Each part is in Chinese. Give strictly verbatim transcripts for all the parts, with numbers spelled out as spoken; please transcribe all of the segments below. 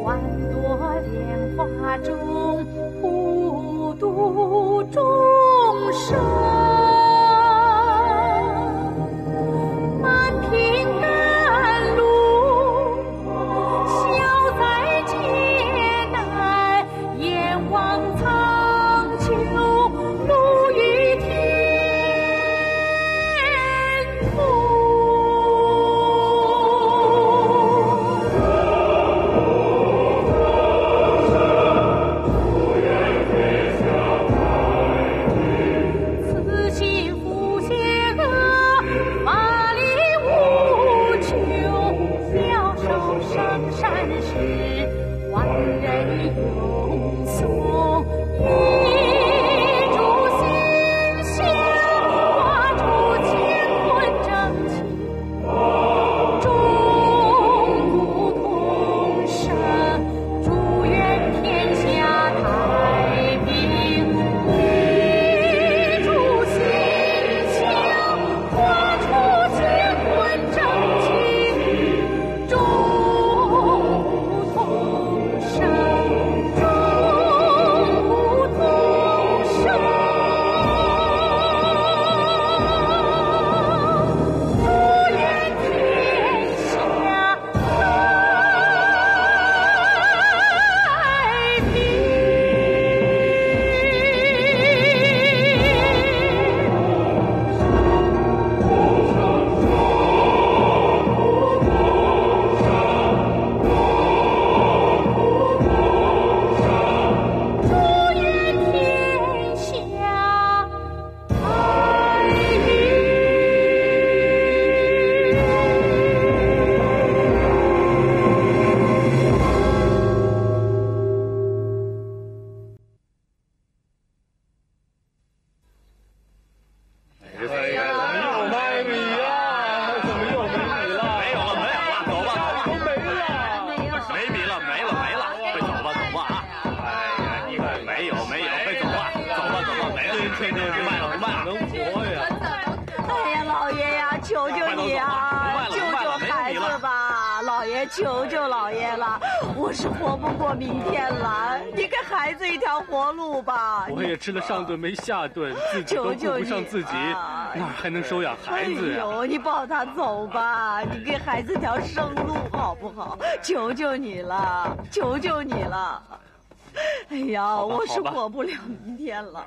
万朵莲花中普度众生，满庭甘露消灾解难，阎王苍穹路于天父。 求求老爷了，我是活不过明天了，你给孩子一条活路吧。 我也吃了上顿没下顿，自己都顾不上自己，哪还能收养孩子呀？ 哎呦，你抱他走吧，你给孩子条生路好不好？求求你了，求求你了。哎呀，我是活不了明天了。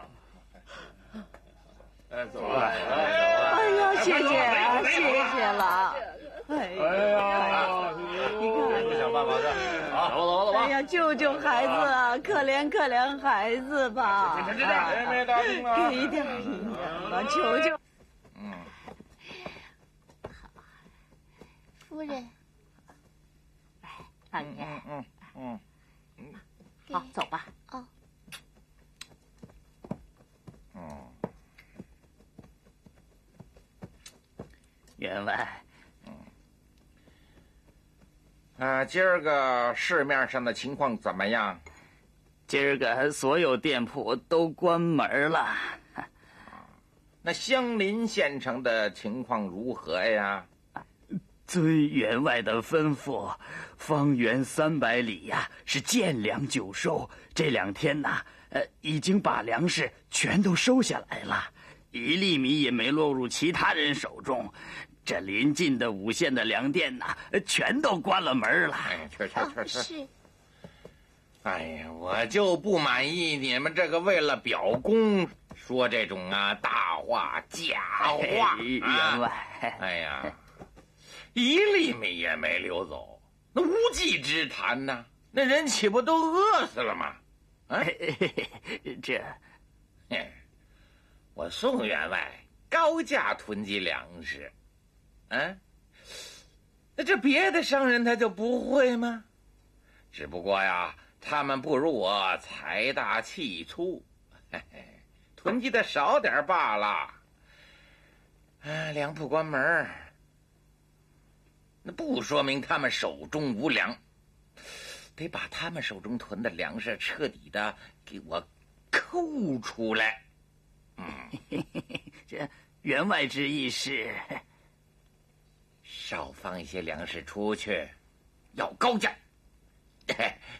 哎，走吧。 哎呀，谢谢，谢谢了。哎呀，你看， 想办法的，啊，走走走吧。 哎呀，救救孩子啊！可怜可怜孩子吧！ 这这这，没答应了， 给点营养吧，求求。 嗯。 夫人， 来，老爷。 嗯嗯嗯嗯。好，走吧。 哦。 嗯。 员外。 啊，今儿个市面上的情况怎么样？ 今儿个所有店铺都关门了。 那相邻县城的情况如何呀？ 遵员外的吩咐，方圆三百里呀是见粮就收。这两天呐，呃，已经把粮食全都收下来了，一粒米也没落入其他人手中。这临近的五县的粮店呐，全都关了门了。 哎，去去去去！ 是。 哎呀，我就不满意你们这个为了表功说这种啊大话假话。 员外， 哎呀，一粒米也没留走，那无稽之谈呐！那人岂不都饿死了吗？啊， 这， 我宋员外高价囤积粮食。嗯，那这别的商人他就不会吗？只不过呀，他们不如我财大气粗，嘿嘿，囤积的少点罢了。啊，粮铺关门，那不说明他们手中无粮，得把他们手中囤的粮食彻底的给我抠出来。嗯， 这员外之意是？ 少放一些粮食出去，要高价，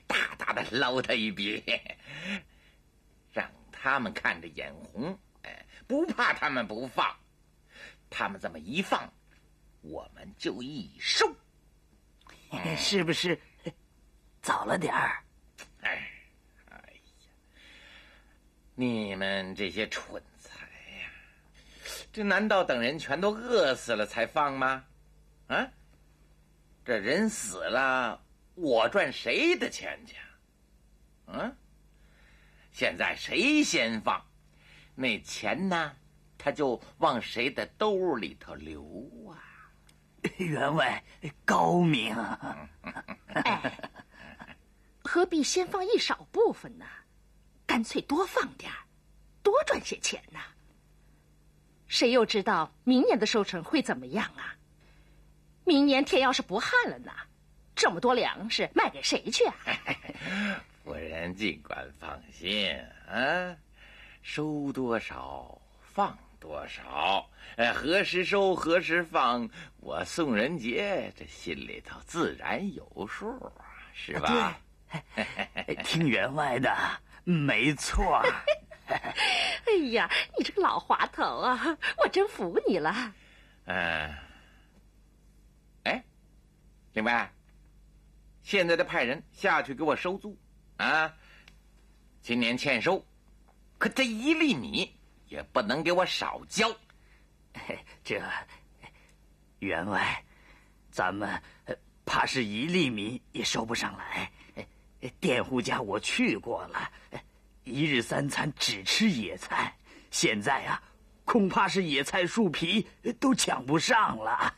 捞他一笔，让他们看着眼红，哎，不怕他们不放，他们这么一放，我们就一收， 是不是早了点儿？ 哎，哎呀，你们这些蠢材呀！这难道等人全都饿死了才放吗？啊，这人死了，我赚谁的钱去？嗯，现在谁先放，那钱呢，他就往谁的兜里头流啊！ 员外高明。 哎，何必先放一少部分呢？干脆多放点儿，多赚些钱呢。谁又知道明年的收成会怎么样啊？明年天要是不旱了呢，这么多粮食卖给谁去啊？ 夫人尽管放心啊，收多少放多少，呃，何时收何时放，我宋仁杰这心里头自然有数，是吧？ 对，听员外的，没错。 哎呀，你这个老滑头啊，我真服你了。 嗯，哎，另外，现在的派人下去给我收租啊！今年欠收，可这一粒米也不能给我少交。 这员外，咱们怕是一粒米也收不上来。佃户家我去过了，一日三餐只吃野菜，现在啊，恐怕是野菜树皮都抢不上了。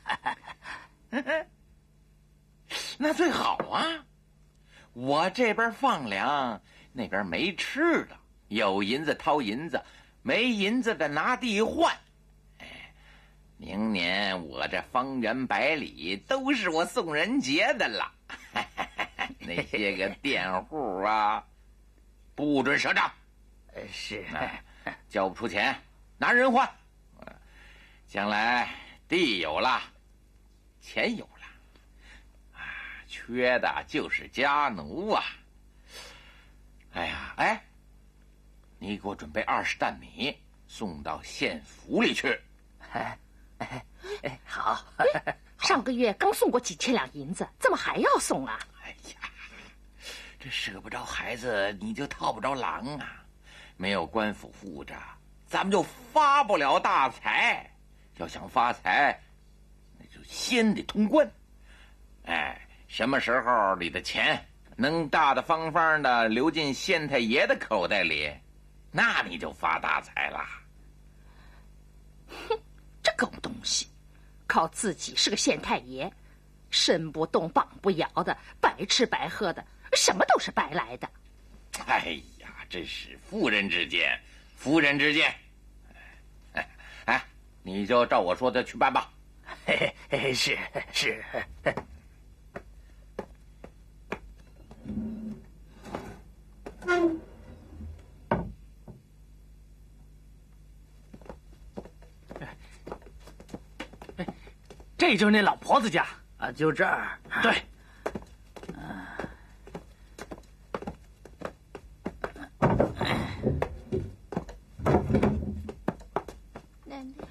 那最好啊！我这边放粮，那边没吃的，有银子掏银子，没银子的拿地换。哎，明年我这方圆百里都是我宋仁杰的了。那些个佃户啊，不准赊账。 是， 哎，交不出钱，拿人换。将来地有了，钱有了，啊，缺的就是家奴啊。哎呀，哎，你给我准备二十担米，送到县府里去。 哎哎哎，好。 上个月刚送过几千两银子，怎么还要送啊？ 哎呀，这舍不着孩子，你就套不着狼啊！没有官府护着，咱们就发不了大财。要想发财，那就先得通关。哎，什么时候你的钱能大大方方的流进县太爷的口袋里，那你就发大财了。 哼，这狗东西，靠自己是个县太爷，身不动膀不摇的，白吃白喝的，什么都是白来的。 哎呀，这是妇人之见，夫人之见。哎哎，你就照我说的去办吧。 嘿嘿，是是。 这就是那老婆子家啊，就这儿。 对。 奶奶。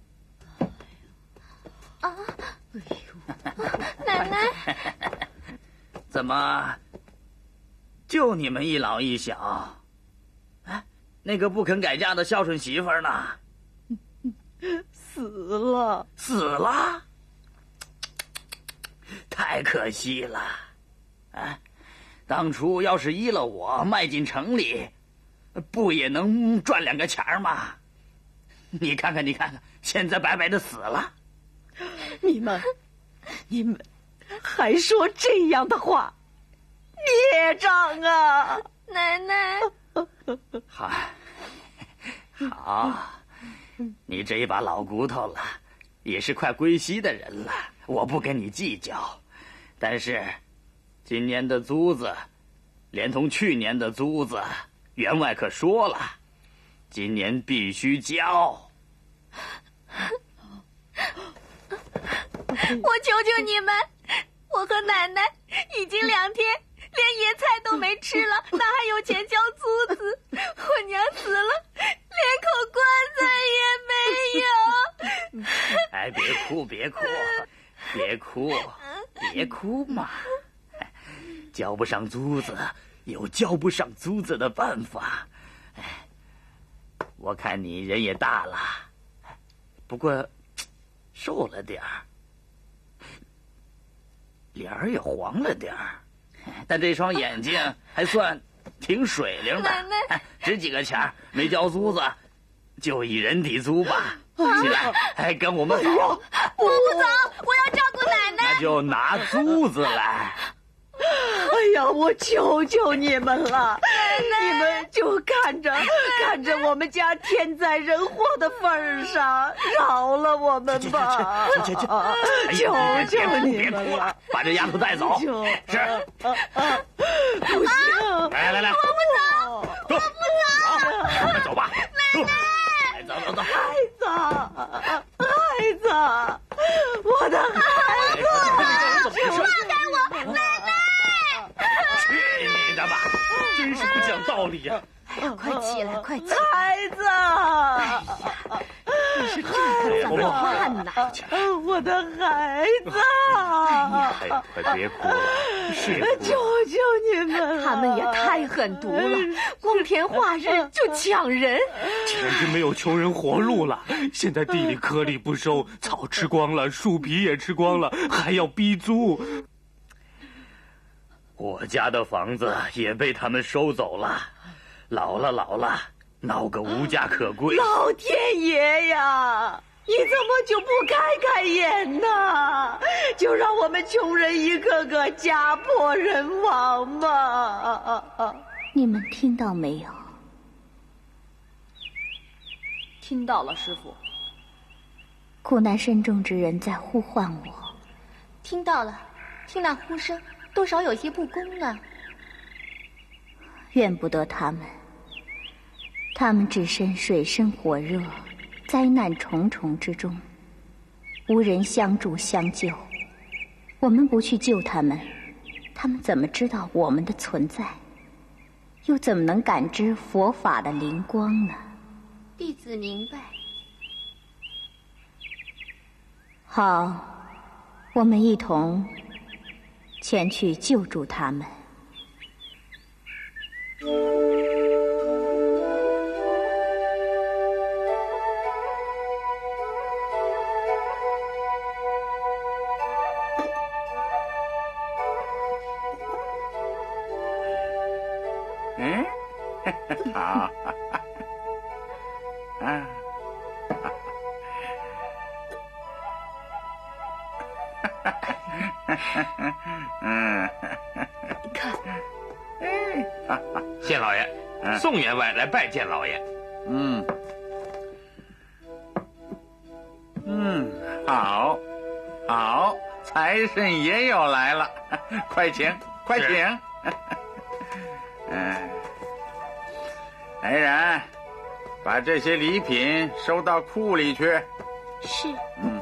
啊！哎呦，奶奶。 怎么，就你们一老一小？哎，那个不肯改嫁的孝顺媳妇儿呢？ 死了。 死了？太可惜了，啊！当初要是依了我卖进城里，不也能赚两个钱儿吗？你看看，你看看，现在白白的死了。 你们，你们还说这样的话，孽障啊！ 奶奶， 好，好，你这一把老骨头了，也是快归西的人了，我不跟你计较。但是，今年的租子，连同去年的租子，员外可说了，今年必须交。 我求求你们，我和奶奶已经两天连野菜都没没吃了，哪还有钱交租子？我娘死了，连口棺材也没有。 哎，别哭，别哭，别哭，别哭嘛！交不上租子，有交不上租子的办法。哎，我看你人也大了，不过瘦了点儿，脸儿也黄了点儿，但这双眼睛还算挺水灵的。 奶奶， 值几个钱儿，没交租子，就以人体租吧。起来，哎，跟我们走。 不走，我要照顾奶奶。 那就拿租子来。 哎呀，我求求你们了，你们就看着看着我们家天灾人祸的份上，饶了我们吧！ 去去去！ 求求你别们了， 哭了，把这丫头带走。是， 不行！ 来来来， 我不走， 走， 我不走。 快走吧， 奶奶， 走走走。 孩子，孩子，我的孩子， 放开我，奶奶！ 去你的吧！ 真是不讲道理呀！ 哎呀，快起来，快起来！ 孩子， 你是这样怎么办呢？ 我的孩子， 哎呀，快别哭了，是求求你们了！ 他们也太狠毒了，光天化日就抢人， 简直没有穷人活路了。现在地里颗粒不收，草吃光了，树皮也吃光了，还要逼租。 我家的房子也被他们收走了，老了老了，闹个无家可归。 老天爷呀，你怎么就不开开眼呢？就让我们穷人一个个家破人亡嘛！ 你们听到没有？ 听到了，师傅。 苦难深重之人在呼唤我。听到了，听那呼声，多少有些不公呢。怨不得他们，他们置身水深火热、灾难重重之中，无人相助相救。我们不去救他们，他们怎么知道我们的存在？又怎么能感知佛法的灵光呢？弟子明白。好，我们一同前去救助他们。 嗯，好，啊。嗯， 看， 谢老爷，宋员外来拜见老爷。 嗯，嗯，好，好，财神爷又来了，快请，快请。嗯，来人，把这些礼品收到库里去。 是。 嗯。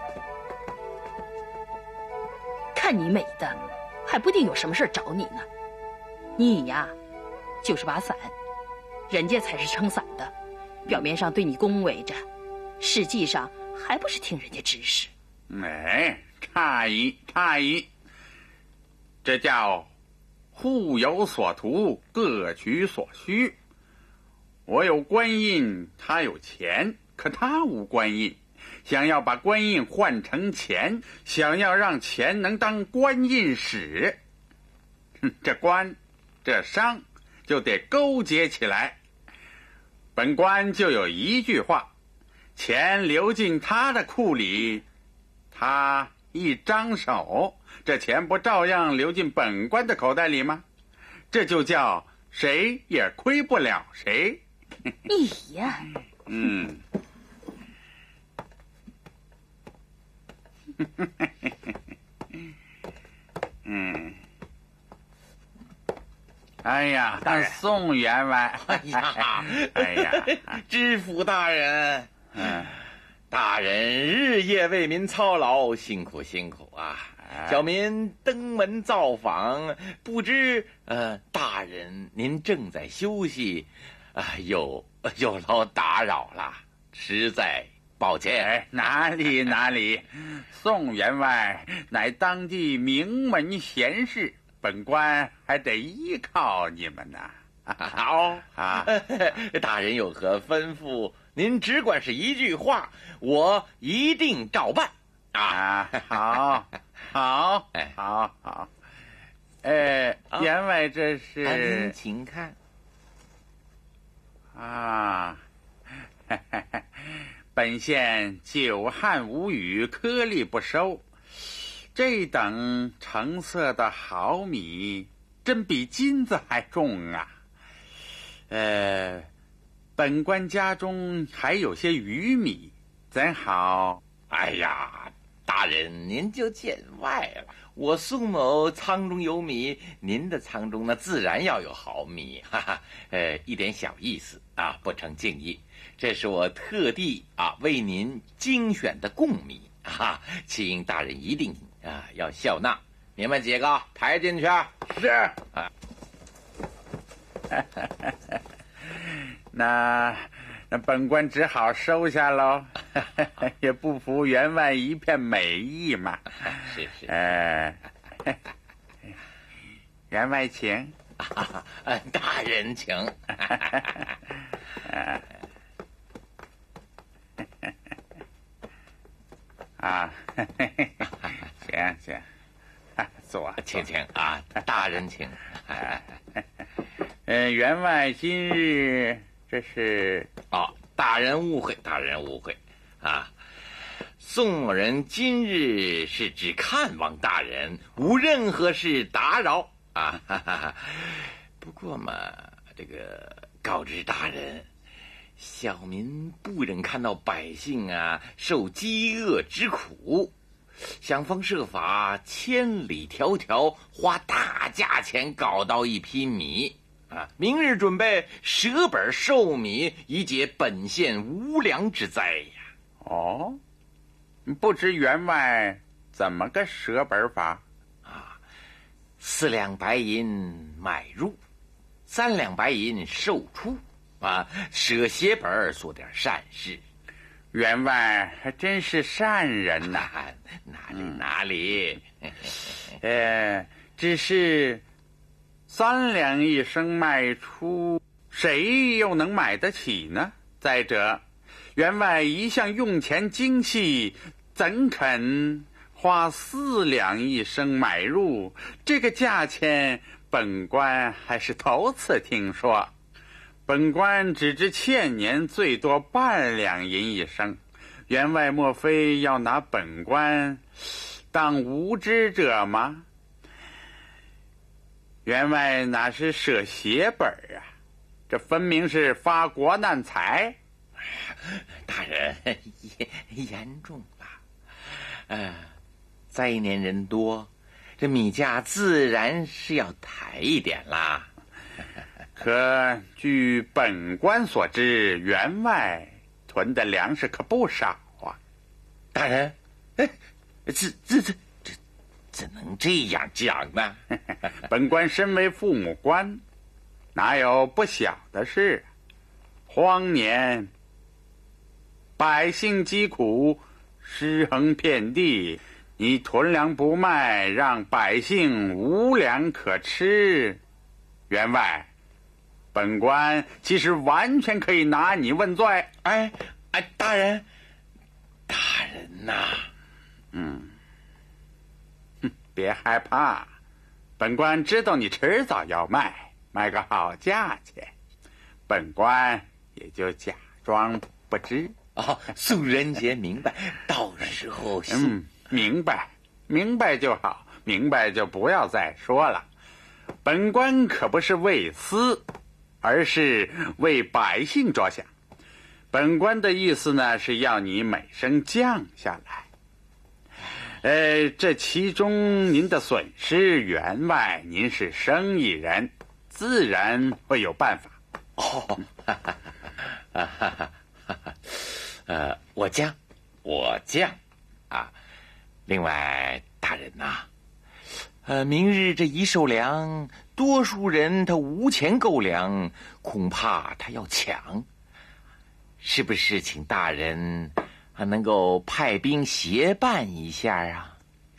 看你美的，还不定有什么事找你呢。你呀，就是把伞，人家才是撑伞的，表面上对你恭维着，实际上还不是听人家指使。 哎，诧异，诧异，这叫互有所图，各取所需。我有官印，他有钱，可他无官印。想要把官印换成钱，想要让钱能当官印使，这官这商就得勾结起来。本官就有一句话，钱流进他的库里，他一张手，这钱不照样流进本官的口袋里吗？这就叫谁也亏不了谁。 咦呀， 嗯。嗯，哎呀， 大人， 宋员外， 哎呀， 哎呀， 知府大人， 嗯， 大人日夜为民操劳，辛苦辛苦啊！小民登门造访，不知呃大人您正在休息，啊，有有劳打扰了，实在抱歉。 哎，哪里哪里，宋员外乃当地名门贤士，本官还得依靠你们呢。 好啊，大人有何吩咐，您只管是一句话，我一定照办。 啊，好，好，好，好。呃，员外这是？ 啊，您请看。 啊，本县久旱无雨，颗粒不收，这等成色的好米，真比金子还重啊！呃，本官家中还有些余米，怎好？ 哎呀，大人您就见外了。我宋某仓中有米，您的仓中呢自然要有好米，哈哈，呃，一点小意思啊，不成敬意。这是我特地啊为您精选的贡米啊，请大人一定啊要笑纳。你们几个抬进去。 是。啊，那那本官只好收下喽，也不负员外一片美意嘛。 是是。 呃，员外请。 大人请。 啊，行行，坐， 请请啊，大人请。 呃，员外今日这是？ 哦，大人误会，大人误会，啊，宋某人今日是只看望大人，无任何事打扰啊。哈哈，不过嘛，这个告知大人，小民不忍看到百姓啊受饥饿之苦，想方设法千里迢迢花大价钱搞到一批米啊，明日准备舍本售米，以解本县无粮之灾呀。 哦，不知员外怎么个舍本法？ 啊，四两白银买入，三两白银售出。啊，舍血本做点善事， 员外还真是善人呐！ 哪里哪里， 呃，只是三两一升卖出，谁又能买得起呢？再者，员外一向用钱精细，怎肯花四两一升买入？这个价钱，本官还是头次听说。本官只知欠年最多半两银一升，员外莫非要拿本官当无知者吗？员外哪是舍血本啊，这分明是发国难财。 大人严严重了，呃，灾年人多，这米价自然是要抬一点啦。 可据本官所知，员外囤的粮食可不少啊。 大人，哎，这这这这怎能这样讲呢？ 本官身为父母官，哪有不晓的事？荒年，百姓疾苦，尸横遍地，你囤粮不卖，让百姓无粮可吃，员外。本官其实完全可以拿你问罪。 哎哎，大人，大人呐， 嗯，哼，别害怕，本官知道你迟早要卖，卖个好价钱，本官也就假装不知。 哦，宋仁杰明白，到时候嗯，明白，明白就好，明白就不要再说了。本官可不是为私。而是为百姓着想，本官的意思呢是要你每升降下来。呃，这其中您的损失，员外您是生意人，自然会有办法。 哦，哈哈哈哈哈哈，呃，我降，我降，啊。另外，大人呐、啊， 呃，明日这一受粮，多数人他无钱购粮，恐怕他要抢。是不是请大人啊能够派兵协办一下啊？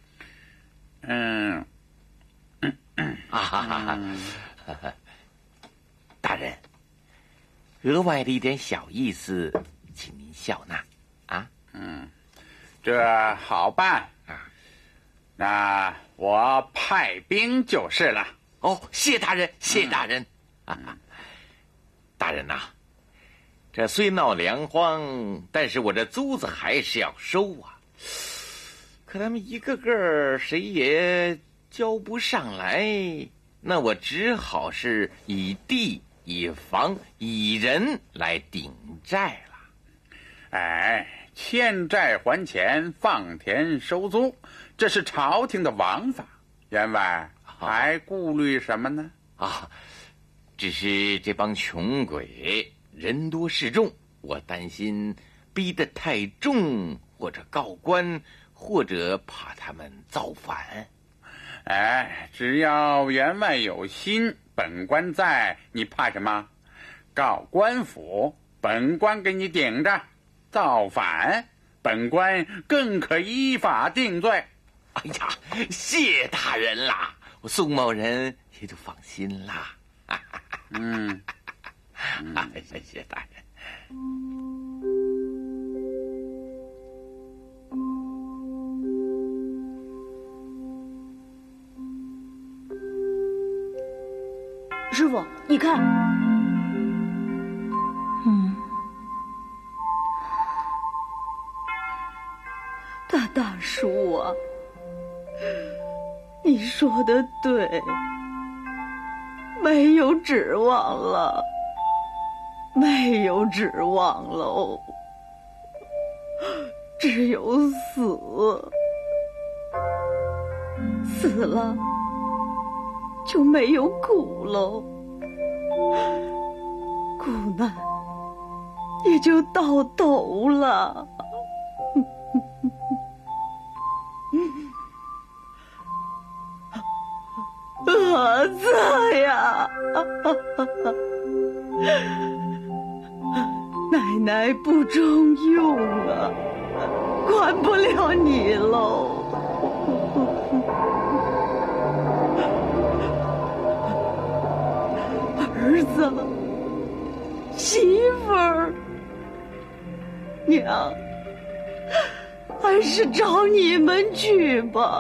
嗯， 啊哈哈哈！大人，额外的一点小意思，请您笑纳啊。 嗯，这好办啊。那我派兵就是了。 哦，谢大人，谢大人。嗯、啊，大人呐、啊，这虽闹粮荒，但是我这租子还是要收啊。可他们一个个谁也交不上来，那我只好是以地、以房、以人来顶债了。 哎，欠债还钱，放田收租，这是朝廷的王法。员外还顾虑什么呢？ 啊，只是这帮穷鬼人多势众，我担心逼得太重，或者告官，或者怕他们造反。 哎，只要员外有心，本官在，你怕什么？告官府，本官给你顶着；造反，本官更可依法定罪。 哎呀，谢大人啦，我宋某人也就放心啦。 嗯， 嗯谢谢大人。 师傅，你看， 嗯， 大大叔啊，你说的对，没有指望了，没有指望喽，只有死，死了就没有苦喽，苦难也就到头了。儿子呀，奶奶不中用啊，管不了你喽。儿子，媳妇儿，娘，还是找你们去吧。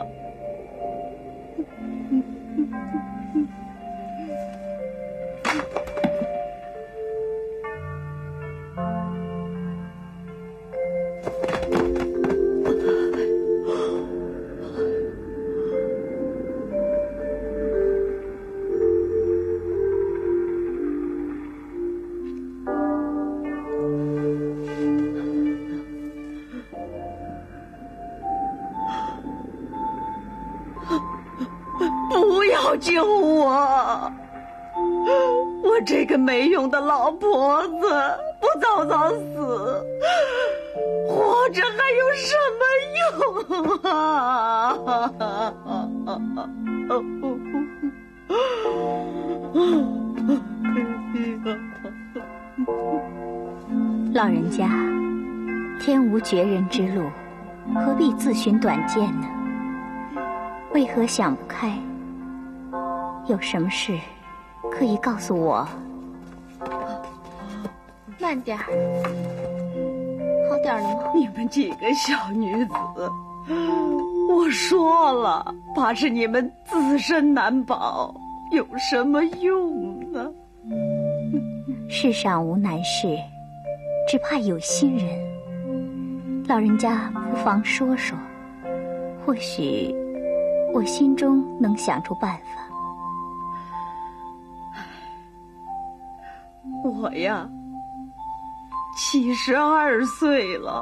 不要救我！我这个没用的老婆子，不早早死，活着还有什么用啊？ 老人家，天无绝人之路，何必自寻短见呢？为何想不开？有什么事可以告诉我？ 慢点儿，好点儿了吗？ 你们几个小女子，我说了，怕是你们自身难保，有什么用呢？ 世上无难事，只怕有心人。老人家不妨说说，或许我心中能想出办法。 我呀，七十二岁了，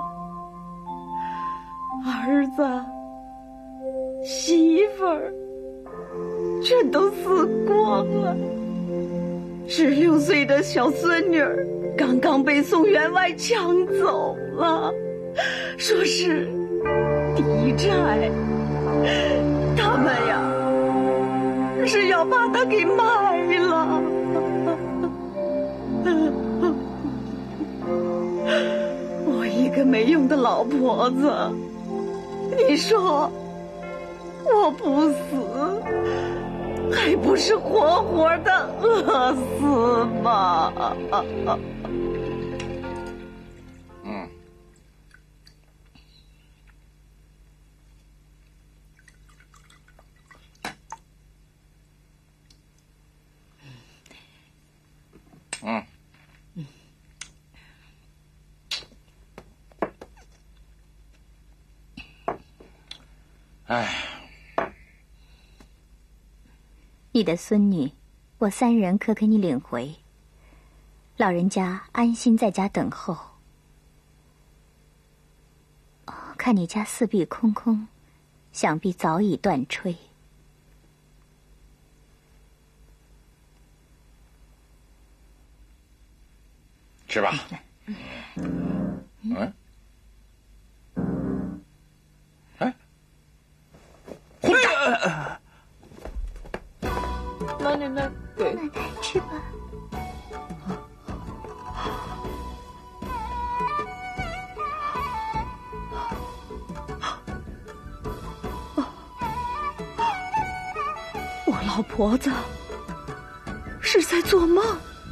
儿子、媳妇儿全都死光了。十六岁的小孙女儿刚刚被宋员外抢走了，说是抵债。他们呀， 是要把它给卖了。我一个没用的老婆子，你说我不死，还不是活活的饿死吗？ 嗯。嗯。哎， 你的孙女，我三人可给你领回。老人家安心在家等候。哦，看你家四壁空空，想必早已断炊。 吃吧。嗯。哎。混蛋！ 老奶奶，给奶奶去吧。 我老婆子是在做梦。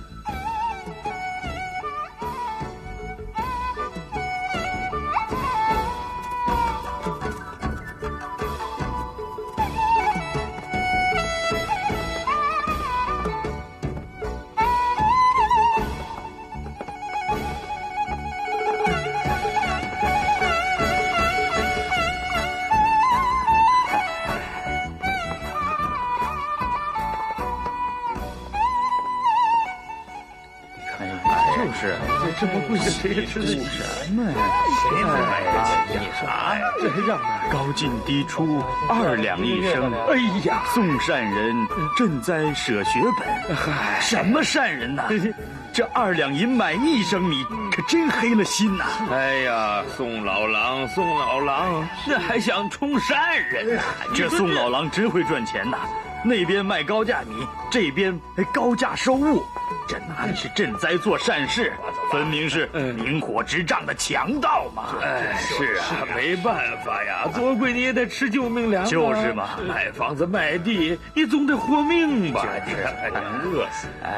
是，这么贵的谁吃得起什么呀？谁能买得起呀？啊，这让高进低出，二两一升。哎呀，宋善人赈灾舍血本，什么善人呐？这二两银买一升米，可真黑了心呐！ 哎呀，宋老狼，宋老狼，这还想充善人？ 这宋老狼真会赚钱呐！那边卖高价米，这边高价收物，这哪里是赈灾做善事，分明是明火执仗的强盗嘛！ 哎，是啊，没办法呀，多贵你也得吃救命粮啊！ 就是嘛， 卖房子卖地，你总得活命吧？这还能饿死？哎，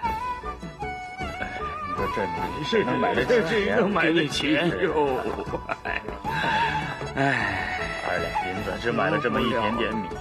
你说这米是能买得起？谁能买得起哟？ 哎，二两银子只买了这么一点点米。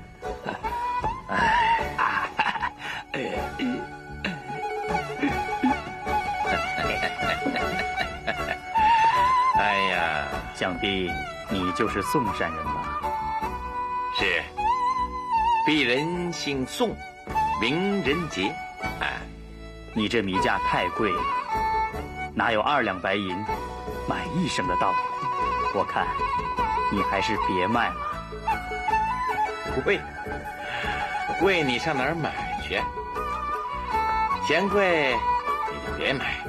哎呀， 想必你就是宋善人吧？ 是，鄙人姓宋，名人杰。哎， 你这米价太贵了，哪有二两白银买一升的道理？我看你还是别卖了。 贵，贵你上哪儿买去？嫌贵你就别买。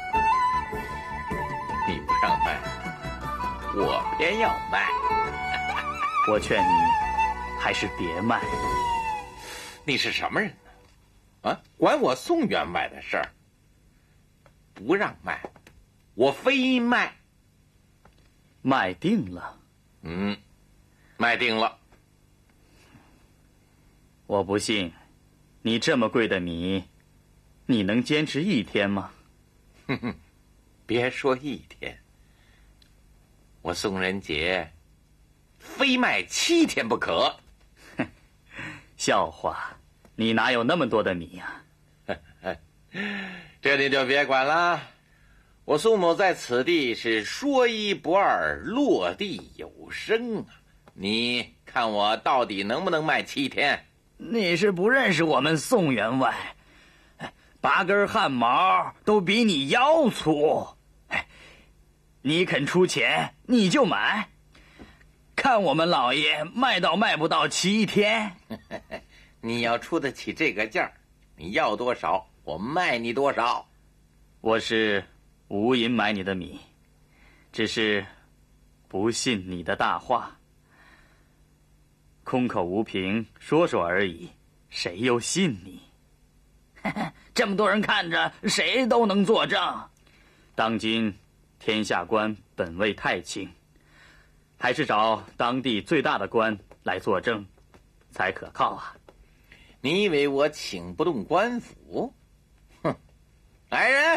你不让卖，我偏要卖。 我劝你还是别卖。 你是什么人呢？啊，管我宋员外的事儿，不让卖，我非卖。 卖定了。 嗯，卖定了。 我不信，你这么贵的米，你能坚持一天吗？ 哼哼，别说一天，我宋仁杰非卖七天不可。 哼，笑话，你哪有那么多的米呀？ 这你就别管了。我宋某在此地是说一不二，落地有声啊！你看我到底能不能卖七天？ 你是不认识我们宋员外，八根汗毛都比你腰粗。你肯出钱，你就买。看我们老爷卖到卖不到七天。 你要出得起这个价，你要多少，我卖你多少。 我是无银买你的米，只是不信你的大话。空口无凭，说说而已， 谁又信你？这么多人看着，谁都能作证。当今天下官本位太轻，还是找当地最大的官来作证，才可靠啊。 你以为我请不动官府？哼！来人，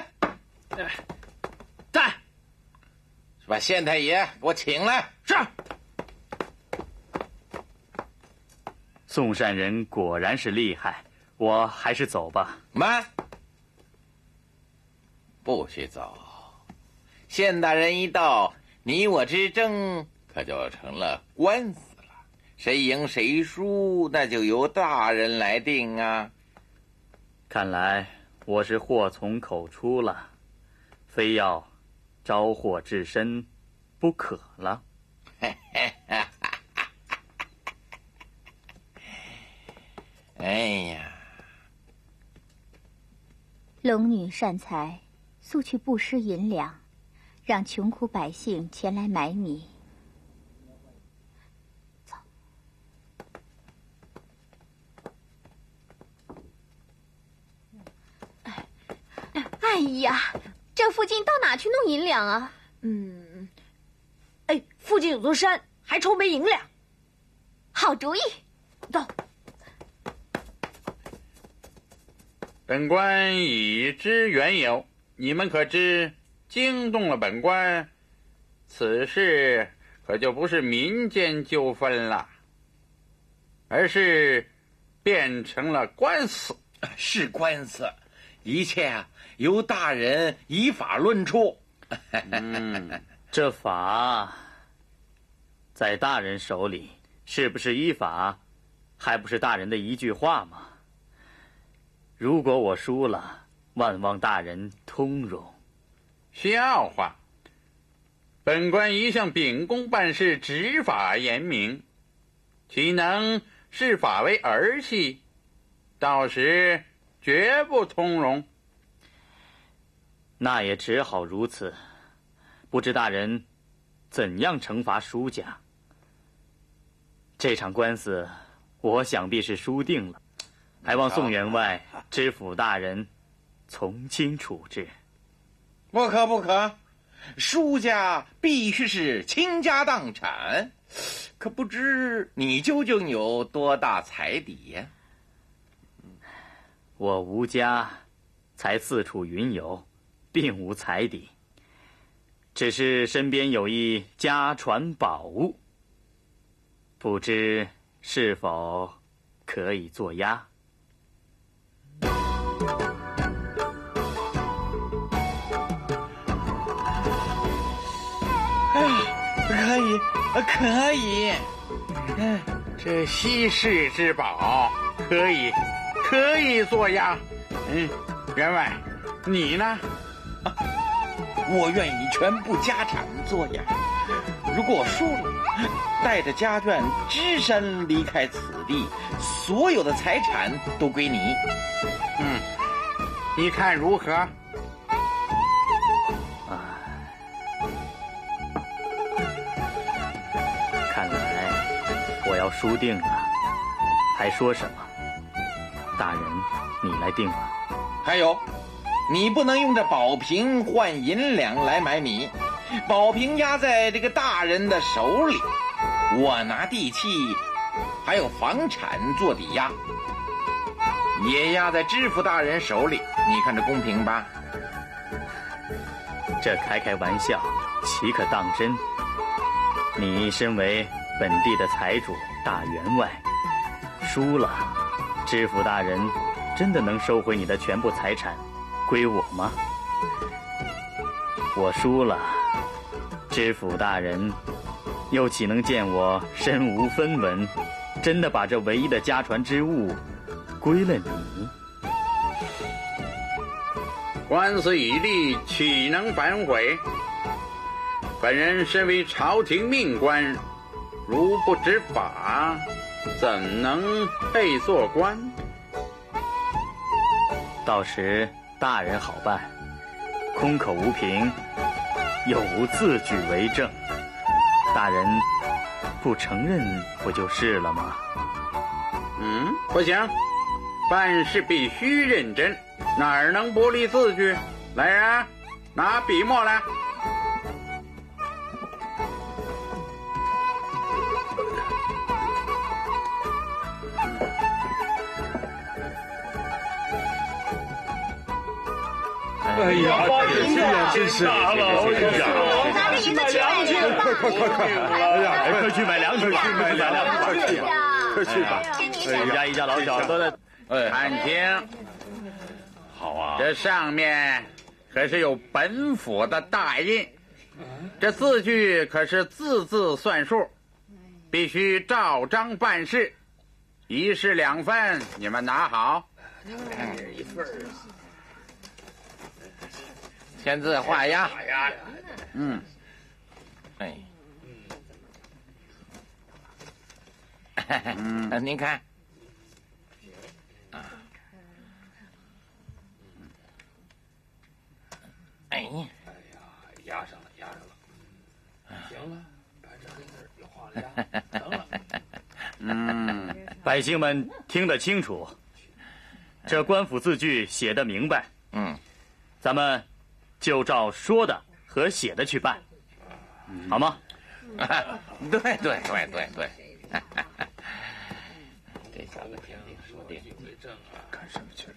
在， 把县太爷给我请来。 是。宋善人果然是厉害，我还是走吧。 慢，不许走。县大人一到，你我之争可就成了官司了，谁赢谁输，那就由大人来定啊。 看来我是祸从口出了，非要招祸至身不可了。 哎呀， 龙女善财，速去布施银两，让穷苦百姓前来买米。走。 哎呀，这附近到哪去弄银两啊？ 嗯，哎，附近有座山，还抽没银两。 好主意， 走。 本官已知缘由，你们可知惊动了本官，此事可就不是民间纠纷了，而是变成了官司。 是官司，一切啊由大人依法论处。 嗯，这法在大人手里，是不是依法，还不是大人的一句话吗？如果我输了，万望大人通融。 笑话！本官一向秉公办事，执法严明，岂能视法为儿戏？到时绝不通融。 那也只好如此。不知大人怎样惩罚输家？这场官司，我想必是输定了。还望宋员外知府大人从轻处置。 不可不可，输家必须是倾家荡产。可不知你究竟有多大财底呀？ 我无家，才四处云游，并无财底，只是身边有一家传宝物，不知是否可以做押？ 可以，可以。 嗯，这稀世之宝，可以，可以做押。嗯，员外，你呢？ 啊，我愿以全部家产做押。如果我输了，带着家眷只身离开此地，所有的财产都归你。 嗯，你看如何？ 我要输定了，还说什么？大人，你来定吧。 还有，你不能用这宝瓶换银两来买米，宝瓶压在这个大人的手里，我拿地契还有房产做抵押，也压在知府大人手里，你看这公平吧？ 这开开玩笑，岂可当真？你身为本地的财主大员外，输了，知府大人真的能收回你的全部财产归我吗？我输了，知府大人又岂能见我身无分文，真的把这唯一的家传之物归了你？ 官司已立，岂能反悔？本人身为朝廷命官，如不执法，怎能配做官？ 到时大人好办，空口无凭，又无字据为证，大人不承认不就是了吗？ 嗯，不行， 办事必须认真，哪儿能不立字据？来人，拿笔墨来。 哎呀，真是呀，真是大了！ 拿着银子去买粮吧！ 快快快快！哎呀， 快去买粮去，快去买粮， 快去吧，快去吧！ 一家一家老小都在。 看清， 好啊， 这上面可是有本府的大印，这字据可是字字算数，必须照章办事，一式两份，你们拿好。 一份啊。签字画押。 嗯。 哎。嗯，您看。哎呀， 哎呀，压上了，压上了。行了，把这黑字给画了押，成了。 嗯， 百姓们听得清楚，这官府字据写得明白。 嗯， 咱们就照说的和写的去办，好吗？ 对对对对对。这小子听听说定。 干什么去了？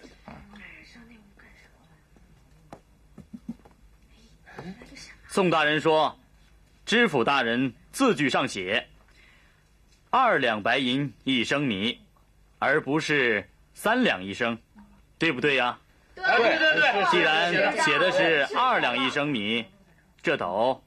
宋大人说，知府大人字据上写二两白银一升米，而不是三两一升，对不对呀？ 对对对对。 既然写的是二两一升米，这斗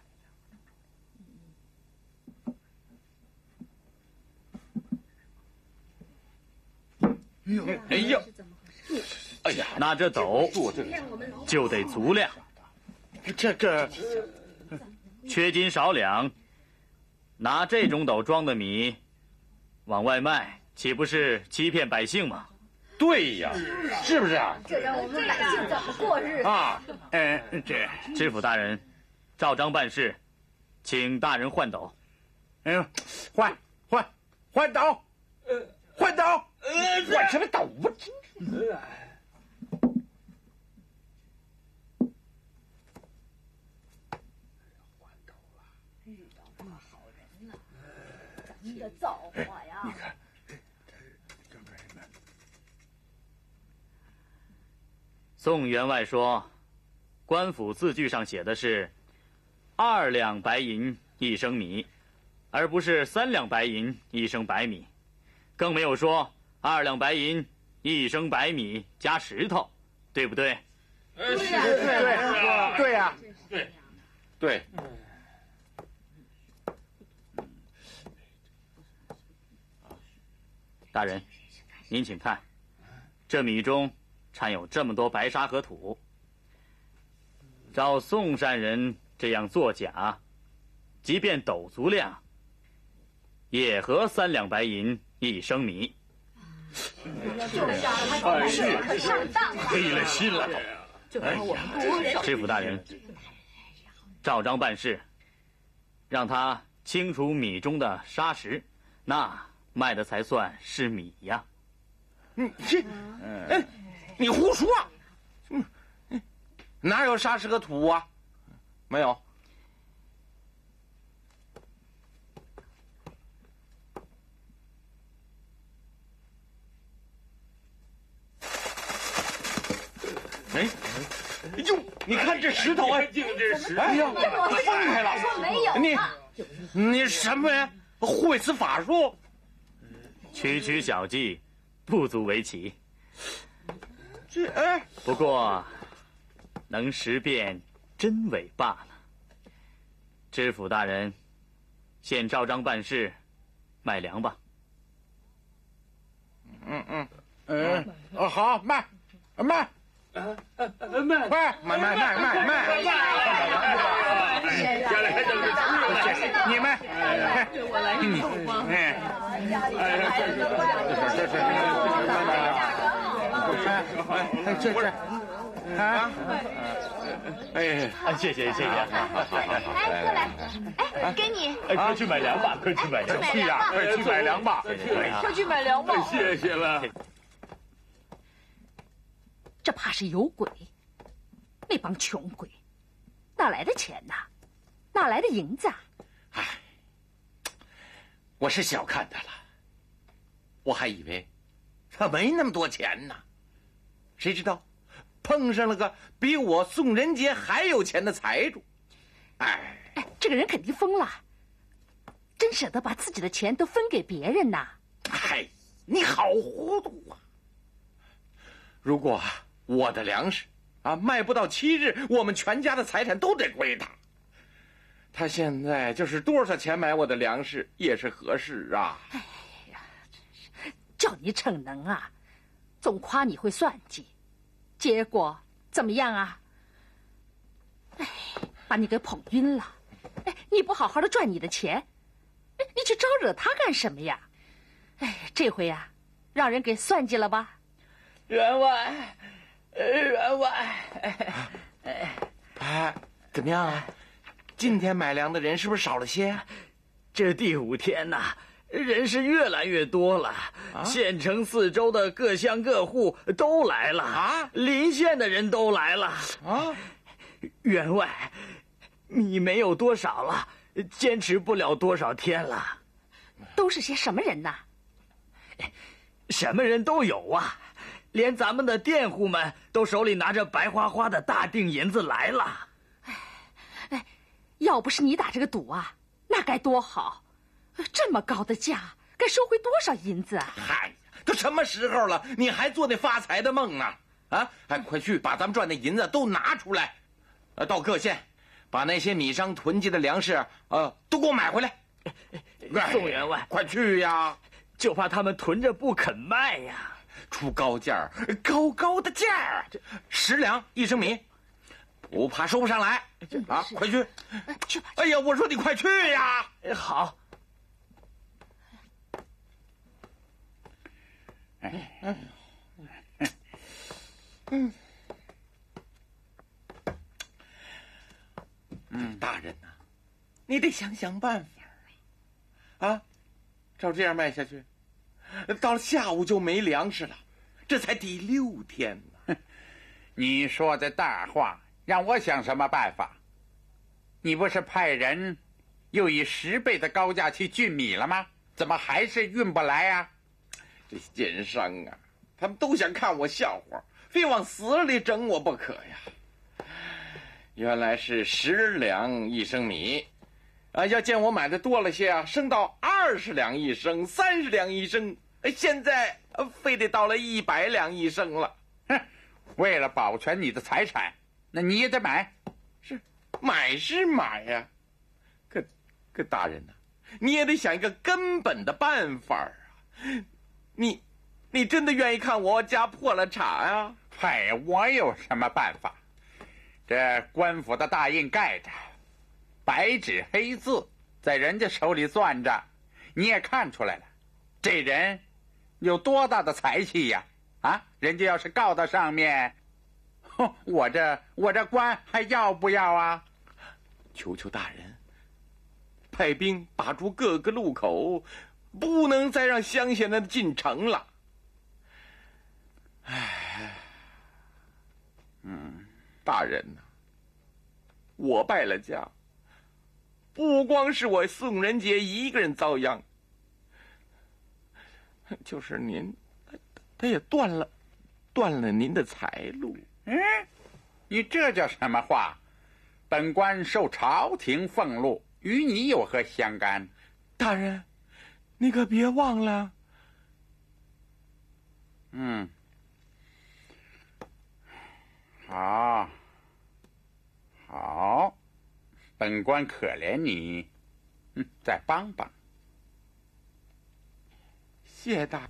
哎呀，哎呀， 那这斗就得足量。 这个缺斤少两，拿这种斗装的米往外卖，岂不是欺骗百姓吗？ 对呀，是不是啊？ 这让我们百姓怎么过日子啊？ 呃，这知府大人，照章办事，请大人换斗。 哎呦，换换换斗，呃，换斗， 呃，换什么斗啊？ 您的造化呀！ 你看， 宋员外说，官府字据上写的是二两白银一升米，而不是三两白银一升白米，更没有说二两白银一升白米加石头，对不对？ 呃，是对对对呀， 对对。 大人，您请看，这米中掺有这么多白沙和土，照宋山人这样作假，即便斗足量，也合三两白银一升米。 就是啊，他是可上当了， 黑了心了。 哎呀， 知府大人，照章办事，让他清除米中的沙石，那卖的才算是米呀。 你这，哎，你胡说！嗯，哪有沙石和土啊？没有。哎，哟，你看这石头哎， 这石哎呀，放开了！ 说没有你啊， 你什么人？会此法术？ 区区小计，不足为奇。 这哎， 不过，能识辨真伪罢了。知府大人，现照章办事，卖粮吧。 嗯嗯， 嗯，哦好，卖卖， 啊啊卖快卖卖卖卖卖！ 家里还等着你们， 我来一口吗？ 哎，这是这是，这是啊， 哎，谢谢谢谢。 哎，过来，哎，给你， 哎，快去买粮吧，快去买粮。 去呀，快去买粮吧。 快去买粮吧。 谢谢了。 这怕是有鬼。那帮穷鬼，哪来的钱呐？哪来的银子啊？ 唉，我是小看他了，我还以为他没那么多钱呢，谁知道碰上了个比我宋仁杰还有钱的财主。哎哎，这个人肯定疯了，真舍得把自己的钱都分给别人呐？ 嗨，你好糊涂啊！如果我的粮食啊卖不到七日，我们全家的财产都得归他。他现在就是多少钱买我的粮食也是合适啊！ 哎呀，真是叫你逞能啊，总夸你会算计，结果怎么样啊？哎，把你给捧晕了。哎，你不好好的赚你的钱，哎，你去招惹他干什么呀？哎，这回呀、啊，让人给算计了吧？ 员外，员外， 哎，哎，怎么样啊？今天买粮的人是不是少了些？ 这第五天呐、啊，人是越来越多了。啊、县城四周的各乡各户都来了啊，邻县的人都来了啊。员外，米没有多少了，坚持不了多少天了。 都是些什么人呐？ 什么人都有啊，连咱们的佃户们都手里拿着白花花的大锭银子来了。 哎，哎，要不是你打这个赌啊，那该多好！这么高的价，该收回多少银子啊？ 嗨，都什么时候了，你还做那发财的梦呢？啊，哎，快去把咱们赚的银子都拿出来，呃，到各县把那些米商囤积的粮食，呃，都给我买回来。 宋员外， 快去呀！ 就怕他们囤着不肯卖呀， 出高价，高高的价，十两一升米，不怕收不上来啊！快去， 去吧！ 哎呀，我说你快去呀！ 好。 哎哎嗯嗯，大人呐、啊，你得想想办法啊！啊，照这样卖下去，到了下午就没粮食了，这才第六天呢。 你说的大话，让我想什么办法？你不是派人又以十倍的高价去运米了吗？怎么还是运不来啊？ 这些奸商啊，他们都想看我笑话，非往死里整我不可呀！原来是十两一升米，啊，要见我买的多了些啊，升到二十两一升，三十两一升，现在非得到了一百两一升了。 哼，为了保全你的财产，那你也得买。 是，买是买呀、啊，可可大人呐、啊，你也得想一个根本的办法啊！你，你真的愿意看我家破了产啊？ 嗨，我有什么办法？这官府的大印盖着，白纸黑字在人家手里攥着，你也看出来了，这人有多大的才气呀！啊，人家要是告到上面，哼，我这我这官还要不要啊？ 求求大人，派兵把住各个路口，不能再让乡下人进城了。唉，嗯，大人呐、啊，我败了家，不光是我宋仁杰一个人遭殃，就是您，他也断了，断了您的财路。 嗯，你这叫什么话？本官受朝廷俸禄，与你有何相干？ 大人，你可别忘了。 嗯，好，好，本官可怜你，嗯，再帮帮。 谢大。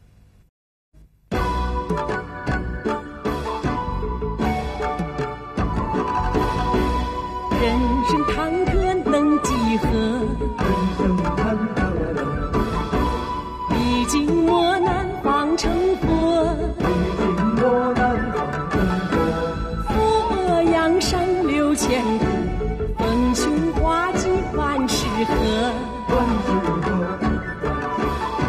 人生坎坷能几何？人生坎坷能几何？历经磨难方成佛。历经磨难方成佛。扶额扬山六千古，逢凶化吉万事和。万事和。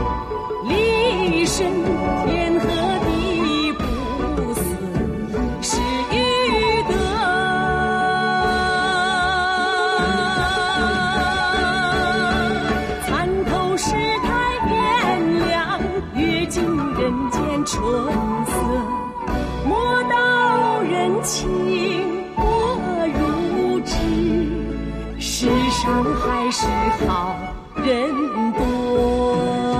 立身天和地不死， 人情我如织，世上还是好人多。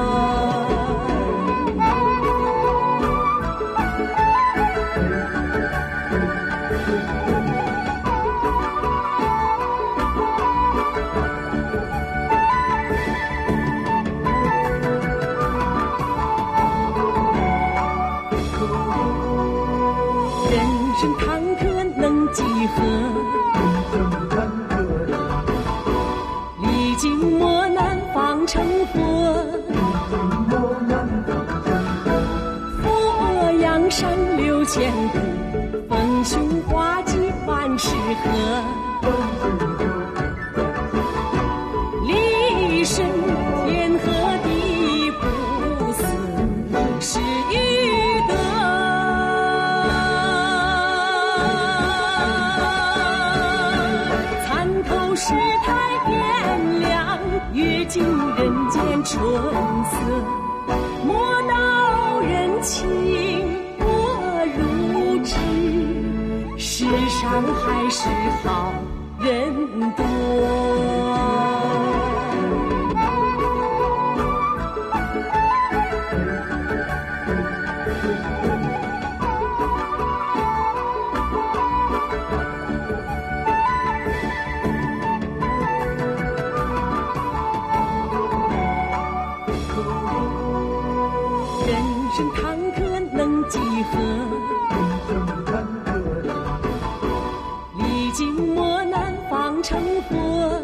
人生坎坷能几何？历经磨难方成佛。佛阳山六千古，逢凶化吉万事和。立身天和地不死，是欲得。参透世态炎凉，阅尽人间春色。莫道人情我如织，世上还是好人多。人生坎坷能几何？历经磨难方成佛。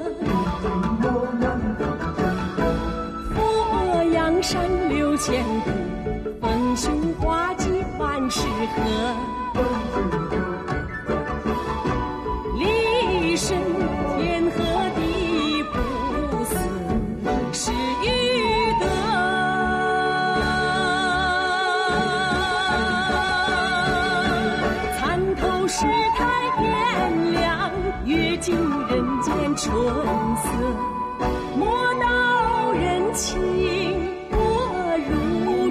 佛阳山六千古，逢凶化吉万事和。立身天和地不死，是欲得。参透世态炎凉，阅尽人间春色。莫道人情我如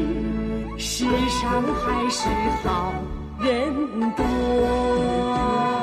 织，世上还是好人多。